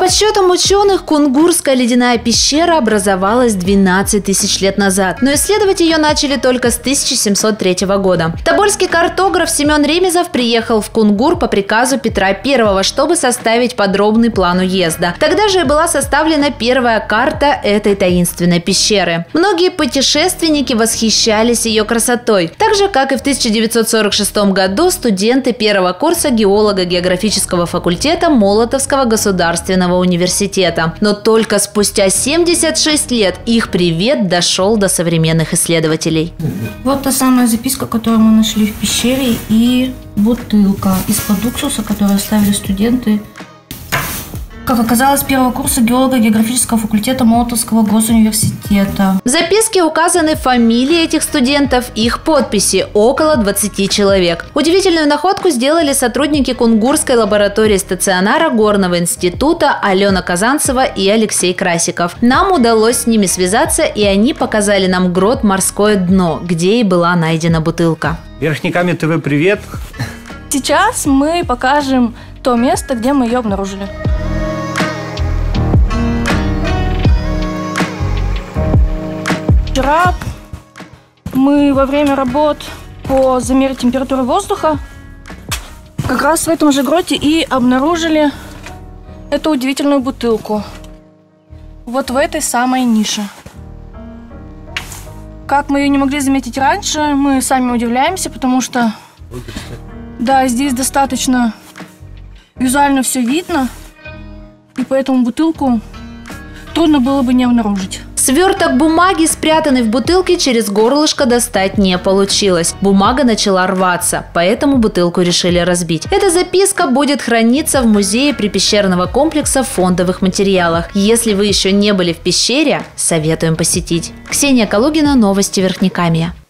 подсчетам ученых, Кунгурская ледяная пещера образовалась 12 тысяч лет назад, но исследовать ее начали только с 1703 года. Тобольский картограф Семен Ремезов приехал в Кунгур по приказу Петра I, чтобы составить подробный план уезда. Тогда же и была составлена первая карта этой таинственной пещеры. Многие путешественники восхищались ее красотой, так же, как и в 1946 году студенты первого курса геолого-географического факультета Молотовского государственного университета. Но только спустя 76 лет их привет дошел до современных исследователей. Вот та самая записка, которую мы нашли в пещере, и бутылка из-под уксуса, которую оставили студенты, как оказалось, первого курса геолого-географического факультета Молотовского госуниверситета. В записке указаны фамилии этих студентов, их подписи – около 20 человек. Удивительную находку сделали сотрудники Кунгурской лаборатории стационара Горного института Алена Казанцева и Алексей Красиков. Нам удалось с ними связаться, и они показали нам грот «Морское дно», где и была найдена бутылка. Верхниками ТВ, привет! Сейчас мы покажем то место, где мы ее обнаружили. Вчера мы во время работ по замеру температуры воздуха как раз в этом же гроте и обнаружили эту удивительную бутылку. Вот в этой самой нише. Как мы ее не могли заметить раньше, мы сами удивляемся, потому что да, здесь достаточно визуально все видно, и поэтому бутылку трудно было бы не обнаружить. Сверток бумаги, спрятанный в бутылке, через горлышко достать не получилось. Бумага начала рваться, поэтому бутылку решили разбить. Эта записка будет храниться в музее припещерного комплекса в фондовых материалах. Если вы еще не были в пещере, советуем посетить. Ксения Калугина, новости Верхнекамья.